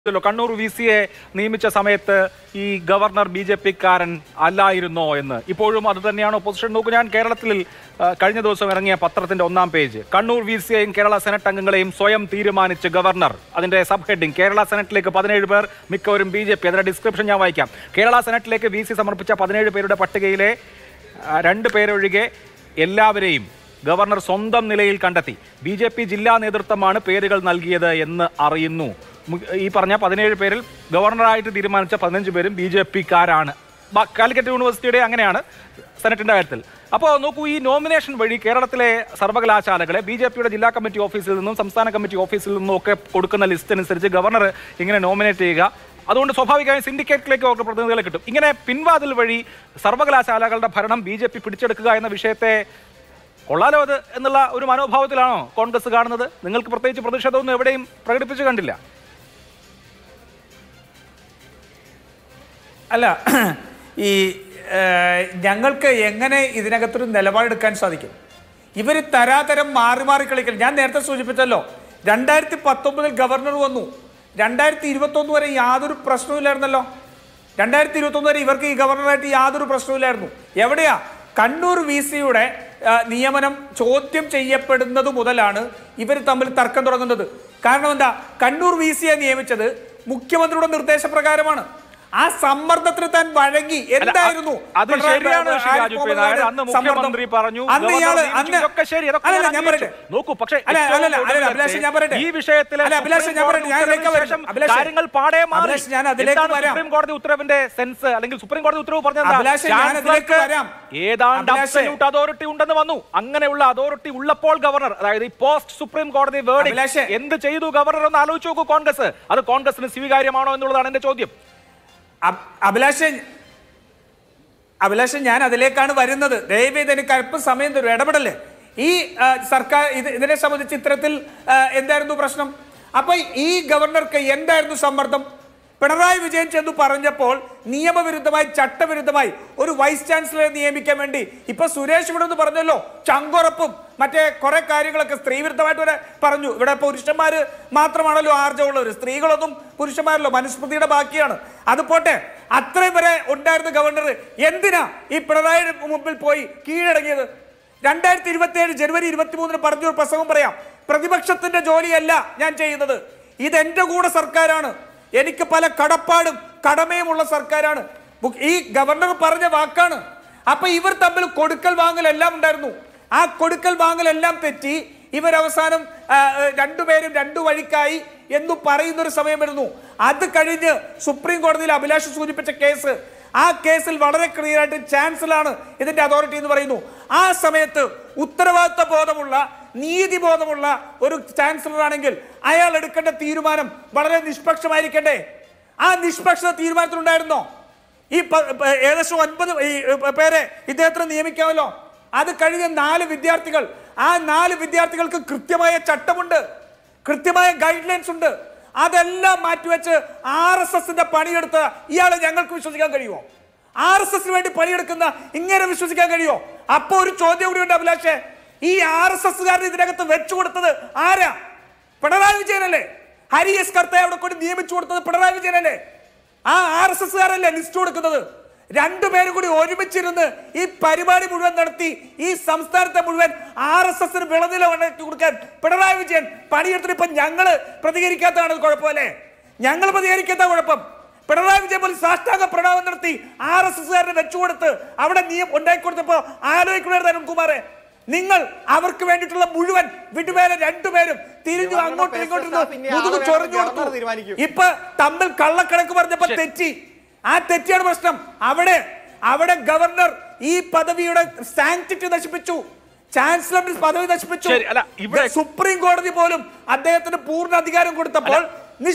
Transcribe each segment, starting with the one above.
കണ്ണൂർ VC-യെ നിയമിച്ച സമയത്ത് ഈ ഗവർണർ BJP-കാരൻ അല്ലായിരുന്നോ എന്ന് ഇപ്പോഴും അത് തന്നെയാണ് ഒപ്പോസിഷൻ. നോക്കൂ, ഞാൻ കേരളത്തിൽ കഴിഞ്ഞ ദിവസം ഇറങ്ങിയ പത്രത്തിന്റെ 1-ാം പേജ്, കണ്ണൂർ VC-യെയും കേരള സെനറ്റ് അംഗങ്ങളെയും സ്വയം തീരുമാനിച്ച് ഗവർണർ. അതിന്റെ സബ് ഹെഡിങ്, കേരള സെനറ്റിലേക്ക് 17 പേർ, മിക്കവരും BJP. അതിന്റെ ഡിസ്ക്രിപ്ഷൻ ഞാൻ വായിക്കാം. കേരള സെനറ്റിലേക്ക് VC സമർപ്പിച്ച 17 പേരുടെ പട്ടികയിലെ 2 പേരൊഴികെ എല്ലാവരെയും ഗവർണർ സ്വന്തം നിലയിൽ കണ്ടെത്തി. BJP ജില്ലാ നേതൃത്വമാണ് പേരുകൾ നൽകിയത് എന്ന് അറിയുന്നു. ഈ പറഞ്ഞ 17 പേരിൽ ഗവർണറായിട്ട് തീരുമാനിച്ച 15 പേരും BJP-കാരാണ്. കാലിക്കറ്റ് യൂണിവേഴ്സിറ്റിയുടെ അങ്ങനെയാണ് സെനറ്റിന്റെ കാര്യത്തിൽ. അപ്പോൾ നോക്കൂ, ഈ നോമിനേഷൻ വഴി കേരളത്തിലെ സർവകലാശാലകളെ BJP-യുടെ ജില്ലാ കമ്മിറ്റി ഓഫീസിൽ നിന്നും സംസ്ഥാന കമ്മിറ്റി ഓഫീസിൽ നിന്നും ഒക്കെ കൊടുക്കുന്ന ലിസ്റ്റ് അനുസരിച്ച് ഗവർണർ ഇങ്ങനെ നോമിനേറ്റ് ചെയ്യുക. അതുകൊണ്ട് സ്വാഭാവികമായും സിൻഡിക്കേറ്റിലേക്ക് അവർക്ക് പ്രതിനിധികളെ കിട്ടും. ഇങ്ങനെ പിൻവാതിൽ വഴി സർവകലാശാലകളുടെ ഭരണം BJP പിടിച്ചെടുക്കുക എന്ന വിഷയത്തെ കൊള്ളാലോ അത് എന്നുള്ള ഒരു മനോഭാവത്തിലാണോ കോൺഗ്രസ് കാണുന്നത്? നിങ്ങൾക്ക് പ്രത്യേകിച്ച് പ്രതിഷേധമൊന്നും എവിടെയും പ്രകടിപ്പിച്ചു കണ്ടില്ല. അല്ല, ഈ ഞങ്ങൾക്ക് എങ്ങനെ ഇതിനകത്തൊരു നിലപാടെടുക്കാൻ സാധിക്കും? ഇവർ തരാതരം മാറി മാറി കളിക്കൽ. ഞാൻ നേരത്തെ സൂചിപ്പിച്ചല്ലോ, 2019 ഗവർണർ വന്നു, 2021 വരെ യാതൊരു പ്രശ്നവുമില്ലായിരുന്നല്ലോ. 2021 വരെ ഇവർക്ക് ഈ ഗവർണറായിട്ട് യാതൊരു പ്രശ്നവുമില്ലായിരുന്നു. എവിടെയാ? കണ്ണൂർ VC-യുടെ നിയമനം ചോദ്യം ചെയ്യപ്പെടുന്നത് മുതലാണ് ഇവർ തമ്മിൽ തർക്കം തുടങ്ങുന്നത്. കാരണം എന്താ? കണ്ണൂർ VC-യെ നിയമിച്ചത് മുഖ്യമന്ത്രിയുടെ നിർദ്ദേശപ്രകാരമാണ്. ആ സമ്മർദ്ദത്തിന് താൻ വഴങ്ങി. എന്തായിരുന്നു ഉത്തരവിന്റെ സെൻസ് അല്ലെങ്കിൽ സുപ്രീം കോടതി ഉത്തരവ് പറഞ്ഞത് ഏതാണ്ട് അതോറിറ്റി ഉണ്ടെന്ന് വന്നു. അങ്ങനെയുള്ള അതോറിറ്റി ഉള്ളപ്പോൾ ഗവർണർ, അതായത് ഈ പോസ്റ്റ് സുപ്രീം കോടതി വേർഡിക്ട് എന്ത് ചെയ്തു ഗവർണർ എന്ന് ആലോചിച്ച് നോക്കൂ കോൺഗ്രസ്. അത് കോൺഗ്രസിന് സ്വീകാര്യമാണോ എന്നുള്ളതാണ് എന്റെ ചോദ്യം. അഭിലാഷൻ, ഞാൻ അതിലേക്കാണ് വരുന്നത്. ദയവേത് എനിക്ക് അല്പം സമയം തരും, ഇടപെടല്ലേ. ഈ സർക്കാർ ഇതിനെ സംബന്ധിച്ച് ഇത്തരത്തിൽ എന്തായിരുന്നു പ്രശ്നം? അപ്പൊ ഈ ഗവർണർക്ക് എന്തായിരുന്നു സമ്മർദ്ദം? പിണറായി വിജയൻ ചെന്ന് പറഞ്ഞപ്പോൾ നിയമവിരുദ്ധമായി, ചട്ടവിരുദ്ധമായി ഒരു വൈസ് ചാൻസലറെ നിയമിക്കാൻ വേണ്ടി ഇപ്പൊ സുരേഷ് ഇവിടെ പറഞ്ഞല്ലോ, ചങ്കുറപ്പും മറ്റേ കുറെ കാര്യങ്ങളൊക്കെ സ്ത്രീവിരുദ്ധമായിട്ട് വരെ പറഞ്ഞു. ഇവിടെ പുരുഷന്മാര് മാത്രമാണല്ലോ ആർജവുള്ളവർ, സ്ത്രീകളൊന്നും പുരുഷന്മാരല്ലോ, മനുസ്മൃതിയുടെ ബാക്കിയാണ്. അത് പോട്ടെ, അത്രയും വരെ ഉണ്ടായിരുന്ന ഗവർണർ എന്തിനാ ഈ പിണറായിയുടെ മുമ്പിൽ പോയി കീഴടങ്ങിയത്? 2027 ജനുവരി 23 പറഞ്ഞൊരു പ്രസംഗം പറയാം, പ്രതിപക്ഷത്തിന്റെ ജോലിയല്ല ഞാൻ ചെയ്യുന്നത്, ഇതെന്റെ കൂടെ സർക്കാരാണ്, എനിക്ക് പല കടപ്പാടും കടമയുമുള്ള സർക്കാരാണ്. ഈ ഗവർണർ പറഞ്ഞ വാക്കാണ്. അപ്പൊ ഇവർ തമ്മിൽ കൊടുക്കൽ വാങ്ങലെല്ലാം ഉണ്ടായിരുന്നു. ആ കൊടുക്കൽ വാങ്ങലെല്ലാം തെറ്റി ഇവരവസാനം 2 പേരും 2 വഴിക്കായി എന്ന് പറയുന്നൊരു സമയം വരുന്നു. അത് കഴിഞ്ഞ് സുപ്രീം കോടതിയിൽ അഭിലാഷ് സൂചിപ്പിച്ച കേസ്, ആ കേസിൽ വളരെ ക്ലിയർ ആയിട്ട് ചാൻസലറാണ് ഇതിന്റെ അതോറിറ്റി എന്ന് പറയുന്നു. ആ സമയത്ത് ഉത്തരവാദിത്വ ബോധമുള്ള, നീതിബോധമുള്ള ഒരു ചാൻസലർ ആണെങ്കിൽ അയാൾ എടുക്കേണ്ട തീരുമാനം വളരെ നിഷ്പക്ഷമായിരിക്കണ്ടേ? ആ നിഷ്പക്ഷത തീരുമാനത്തിലുണ്ടായിരുന്നോ? ഈ ഏകദേശം 9 പേരെ ഇദ്ദേഹത്തിന് നിയമിക്കാമല്ലോ. അത് കഴിഞ്ഞ 4 വിദ്യാർത്ഥികൾ, ആ 4 വിദ്യാർത്ഥികൾക്ക് കൃത്യമായ ചട്ടമുണ്ട്, കൃത്യമായ ഗൈഡ് ലൈൻസ് ഉണ്ട്. അതെല്ലാം മാറ്റിവെച്ച് RSSന്റെ പണിയെടുത്ത് ഇയാളെ ഞങ്ങൾക്ക് വിശ്വസിക്കാൻ കഴിയുമോ? RSSന് വേണ്ടി പണിയെടുക്കുന്ന ഇങ്ങനെ വിശ്വസിക്കാൻ കഴിയുമോ? അപ്പൊ ഒരു ചോദ്യം കൂടിയുണ്ട് അഭിലാഷേ, ഈ RSSകാരൻ ഇതിനകത്ത് വെച്ചു കൊടുത്തത് ആരാ? പിണറായി വിജയനല്ലേ? ഹരി എസ് കർത്തയെ അവിടെ കൊണ്ട് നിയമിച്ചു കൊടുത്തത് പിണറായി വിജയനല്ലേ? ആ RSSകാരല്ലേ ലിസ്റ്റ് കൊടുക്കുന്നത്? 2 പേരും കൂടി ഒരുമിച്ചിരുന്ന് ഈ പരിപാടി മുഴുവൻ നടത്തി ഈ സംസ്ഥാനത്തെ മുഴുവൻ RSSന് വിളനില ഉണ്ടാക്കി കൊടുക്കാൻ പിണറായി വിജയൻ പണിയെടുത്തിട്ട് ഇപ്പൊ ഞങ്ങള് പ്രതികരിക്കാത്തതാണ് കുഴപ്പമല്ലേ? ഞങ്ങൾ പ്രതികരിക്കാത്ത കുഴപ്പം. പിണറായി വിജയൻ പോലും സാഷ്ടാംഗ പ്രണാമം നടത്തി RSSകാരനെ വെച്ചുകൊടുത്ത് അവിടെ നിയമം ഉണ്ടാക്കി കൊടുത്തപ്പോ ആലോചിക്കണമായിരുന്നു അരുൺകുമാറെ, നിങ്ങൾ അവർക്ക് വേണ്ടിയിട്ടുള്ള മുഴുവൻ വിടുവേല 2 പേരും തിരിഞ്ഞു അങ്ങോട്ടും ഇങ്ങോട്ടും മുതുകു ചൊറിഞ്ഞു കൊടുത്തു. ഇപ്പൊ തമ്മിൽ കള്ളക്കണക്ക് പറഞ്ഞപ്പോ തെറ്റി. ആ തെറ്റിയാണ് പ്രശ്നം. അവിടെ ഗവർണർ ഈ പദവിയുടെ സാങ്ക്ടിറ്റി നശിപ്പിച്ചു, ചാൻസലറിന്റെ പദവി നശിപ്പിച്ചു. സുപ്രീം കോടതി പോലും അദ്ദേഹത്തിന് പൂർണ്ണ അധികാരം കൊടുത്തപ്പോൾ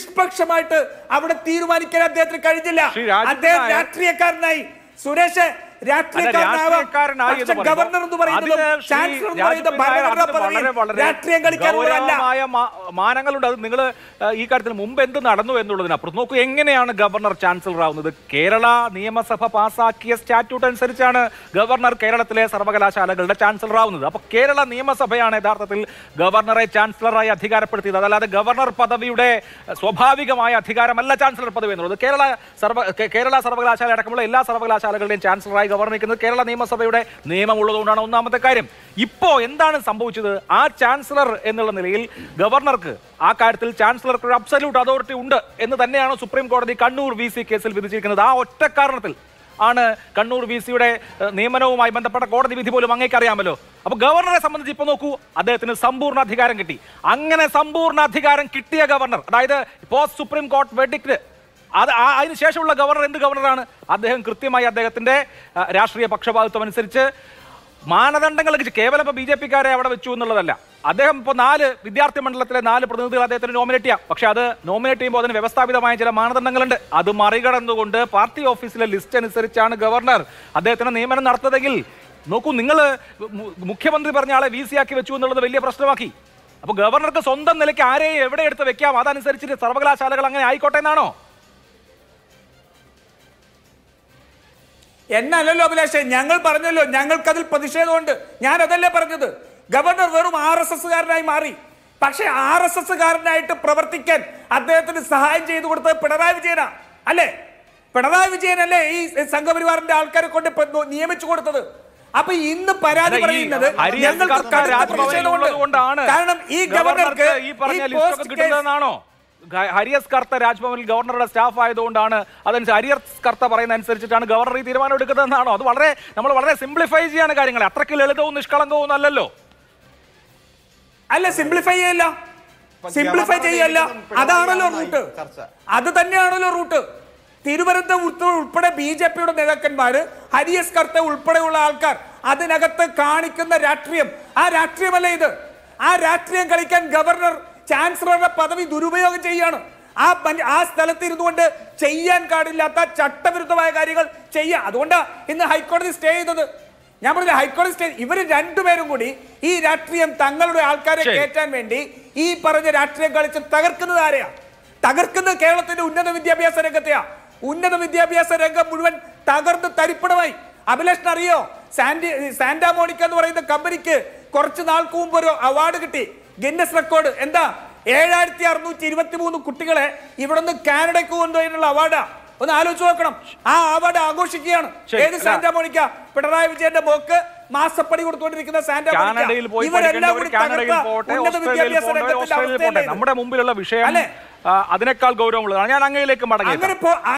നിഷ്പക്ഷമായിട്ട് അവിടെ തീരുമാനിക്കാൻ അദ്ദേഹത്തിന് കഴിഞ്ഞില്ല. അദ്ദേഹം രാഷ്ട്രീയക്കാരനായി. സുരേഷ്, രാഷ്ട്രീയക്കാരനായി എന്ന് ഗവർണർ എന്ന് പറയുന്നത് ചാൻസലർ എന്ന് പറയുന്നത് രാഷ്ട്രീയം കളിക്കാനുള്ളതല്ല. മാനങ്ങളുണ്ട്. അത് നിങ്ങൾ ഈ കാര്യത്തിൽ മുമ്പ് എന്ത് നടന്നു എന്നുള്ളതിനപ്പുറത്ത് നോക്കൂ, എങ്ങനെയാണ് ഗവർണർ ചാൻസലർ ആവുന്നത്? കേരള നിയമസഭ പാസാക്കിയ സ്റ്റാറ്റ്യൂട്ട് അനുസരിച്ചാണ് ഗവർണർ കേരളത്തിലെ സർവകലാശാലകളുടെ ചാൻസലർ ആവുന്നത്. അപ്പൊ കേരള നിയമസഭയാണ് യഥാർത്ഥത്തിൽ ഗവർണറെ ചാൻസലറായി അധികാരപ്പെടുത്തിയത്. അതല്ലാതെ ഗവർണർ പദവിയുടെ സ്വാഭാവികമായ അധികാരമല്ല ചാൻസലർ പദവി എന്നുള്ളത്. കേരള സർവകലാശാല അടക്കമുള്ള എല്ലാ സർവകലാശാലകളുടെയും ചാൻസലറായി ഗവർണർ നിൽക്കുന്നത് കേരള നിയമസഭയുടെ നിയമമുള്ളതുകൊണ്ടാണ് ഒന്നാമത്തെ കാര്യം. ഇപ്പോ എന്താണ് സംഭവിച്ചത്? ആ ചാൻസലർ എന്നുള്ള നിലയിൽ ഗവർണർക്ക് ആ കാര്യത്തിൽ ചാൻസലർക്ക് ഒരു അബ്സല്യൂട്ട് അതോറിറ്റി ഉണ്ട് എന്ന് തന്നെയാണ് സുപ്രീം കോടതി കണ്ണൂർ VC കേസിൽ വിധിച്ചിരിക്കുന്നത്. ആ ഒറ്റ കാരണത്തിൽ ആണ് കണ്ണൂർ VCയുടെ നിയമനവുമായി ബന്ധപ്പെട്ട കോടതി വിധി പോലും അങ്ങേക്ക് അറിയാമല്ലോ. അപ്പൊ ഗവർണറെ സംബന്ധിച്ച് ഇപ്പൊ നോക്കൂ, അദ്ദേഹത്തിന് സമ്പൂർണ്ണ അധികാരം കിട്ടി. അങ്ങനെ സമ്പൂർണ്ണ അധികാരം കിട്ടിയ ഗവർണർ, അതായത് പോസ്റ്റ് സുപ്രീം കോർട്ട് വെർഡിക്റ്റ്, അതിനുശേഷമുള്ള ഗവർണർ എന്ത് ഗവർണറാണ്? അദ്ദേഹം കൃത്യമായി അദ്ദേഹത്തിന്റെ രാഷ്ട്രീയ പക്ഷപാതിത്വം അനുസരിച്ച് മാനദണ്ഡങ്ങൾ കേവലം ഇപ്പൊ BJP-ക്കാരെ അവിടെ വെച്ചു എന്നുള്ളതല്ല. അദ്ദേഹം ഇപ്പോൾ 4 വിദ്യാർത്ഥി മണ്ഡലത്തിലെ 4 പ്രതിനിധികൾ അദ്ദേഹത്തിന് നോമിനേറ്റ് ചെയ്യാം. പക്ഷെ അത് നോമിനേറ്റ് ചെയ്യുമ്പോൾ അതിന് വ്യവസ്ഥാപിതമായ ചില മാനദണ്ഡങ്ങളുണ്ട്. അത് മറികടന്നുകൊണ്ട് പാർട്ടി ഓഫീസിലെ ലിസ്റ്റ് അനുസരിച്ചാണ് ഗവർണർ അദ്ദേഹത്തിന് നിയമനം നടത്തുന്നതെങ്കിൽ നോക്കൂ, നിങ്ങൾ മുഖ്യമന്ത്രി പറഞ്ഞ ആളെ VC ആക്കി വെച്ചു എന്നുള്ളത് വലിയ പ്രശ്നമാക്കി. അപ്പൊ ഗവർണർക്ക് സ്വന്തം നിലയ്ക്ക് ആരെയും എവിടെ എടുത്ത് വെക്കാം, അതനുസരിച്ചിട്ട് സർവകലാശാലകൾ അങ്ങനെ ആയിക്കോട്ടെ എന്നാണോ? എന്നല്ലല്ലോ അഭിലാഷേ, ഞങ്ങൾ പറഞ്ഞല്ലോ, ഞങ്ങൾക്കതിൽ പ്രതിഷേധമുണ്ട്. ഞാൻ അതല്ലേ പറഞ്ഞത്, ഗവർണർ വെറും RSS-കാരനായി മാറി. പക്ഷെ RSS-കാരനായിട്ട് പ്രവർത്തിക്കാൻ അദ്ദേഹത്തിന് സഹായം ചെയ്തു കൊടുത്തത് പിണറായി വിജയനാ അല്ലേ? പിണറായി വിജയനല്ലേ ഈ സംഘപരിവാറിന്റെ ആൾക്കാരെ കൊണ്ട് നിയമിച്ചു കൊടുത്തത്? അപ്പൊ ഇന്ന് പരാതി പറയുന്നത് ഞങ്ങൾക്ക് പ്രതിഷേധമുണ്ട്. കാരണം ഈ ഗവർണർക്ക് കിട്ടുന്നതാണോ? ഹരിയസ് കർത്ത രാജ്ഭവനിൽ ഗവർണറുടെ സ്റ്റാഫ് ആയതുകൊണ്ടാണ്, അതനുസരിച്ച് ഹരിയസ് കർത്ത പറയുന്ന അനുസരിച്ചിട്ടാണ് ഗവർണർ ഈ തീരുമാനം എടുക്കുന്നതെന്നാണോ? അത് നമ്മൾ വളരെ സിംപ്ലിഫൈ ചെയ്യാണ് കാര്യങ്ങൾ. അത്രയ്ക്ക് ലളിതവും നിഷ്കളങ്കവും അല്ലല്ലോ. അല്ല, സിംപ്ലിഫൈ ചെയ്യല്ല, അതാണല്ലോ റൂട്ട്. അത് തന്നെയാണല്ലോ റൂട്ട്. തിരുവനന്തപുരത്ത് ഉൾപ്പെടെ BJP-യുടെ നേതാക്കന്മാര്, ഹരിയസ് കർത്ത ഉൾപ്പെടെയുള്ള ആൾക്കാർ അതിനകത്ത് കാണിക്കുന്ന രാഷ്ട്രീയം, ആ രാഷ്ട്രീയമല്ല ഇത്. ആ രാഷ്ട്രീയം കളിക്കാൻ ഗവർണർ ചാൻസലറുടെ പദവി ദുരുപയോഗം ചെയ്യാണ്. ആ സ്ഥലത്ത് ഇരുന്നുകൊണ്ട് ചെയ്യാൻ പാടില്ലാത്ത ചട്ടവിരുദ്ധമായ കാര്യങ്ങൾ ചെയ്യാം. അതുകൊണ്ടാണ് ഇന്ന് ഹൈക്കോടതി സ്റ്റേ ചെയ്തത്. ഞാൻ പറഞ്ഞ ഹൈക്കോടതി സ്റ്റേ, ഇവർ രണ്ടുപേരും കൂടി ഈ രാഷ്ട്രീയം തങ്ങളുടെ ആൾക്കാരെ കയറ്റാൻ വേണ്ടി ഈ പറഞ്ഞ രാഷ്ട്രീയം കളിച്ച് തകർക്കുന്നത് ആരെയാ? തകർക്കുന്നത് കേരളത്തിന്റെ ഉന്നത വിദ്യാഭ്യാസ രംഗത്തെയാ. ഉന്നത വിദ്യാഭ്യാസ രംഗം മുഴുവൻ തകർന്ന് തരിപ്പണമായി. അഭിലാഷിന് അറിയോ, സാന്റാ മോണിക്ക എന്ന് പറയുന്ന കമ്പനിക്ക് കുറച്ച് നാൾക്ക് മുമ്പ് ഒരു അവാർഡ് കിട്ടി, ഗിന്നസ് റെക്കോർഡ്. എന്താ? 7623 കുട്ടികളെ ഇവിടെ നിന്ന് കാനഡയ്ക്ക് കൊണ്ടുപോയതിനുള്ള അവാർഡാ. ഒന്ന് ആലോചിച്ച് നോക്കണം. ആ അവാർഡ് ആഘോഷിക്കുകയാണ്. ഏത് സാന്റാ മോണിക്ക? പിണറായി വിജയന്റെ മോക്ക് മാസപ്പടി കൊടുത്തുകൊണ്ടിരിക്കുന്ന സാന്റാ മോണിക്ക. ഇവരെല്ലാം കൂടി ഉന്നത വിദ്യാഭ്യാസ രംഗത്തിന്റെ നമ്മുടെ മുമ്പിലുള്ള വിഷയം അതിനേക്കാൾ ഗൗരവമുള്ളതാണ്. ഞാൻ അങ്ങയിലേക്ക് മടങ്ങി